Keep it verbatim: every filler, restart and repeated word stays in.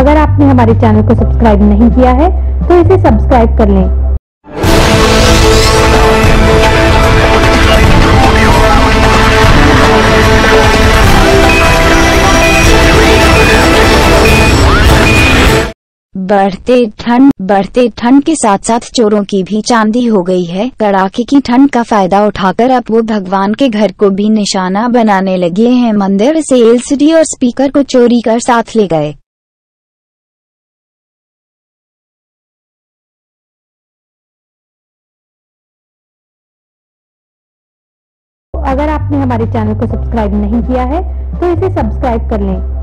अगर आपने हमारे चैनल को सब्सक्राइब नहीं किया है तो इसे सब्सक्राइब कर लें। बढ़ते ठंड बढ़ते ठंड के साथ साथ चोरों की भी चांदी हो गई है। कड़ाके की ठंड का फायदा उठाकर अब वो भगवान के घर को भी निशाना बनाने लगे हैं। मंदिर से एलसीडी और स्पीकर को चोरी कर साथ ले गए। अगर आपने हमारे चैनल को सब्सक्राइब नहीं किया है तो इसे सब्सक्राइब कर लें।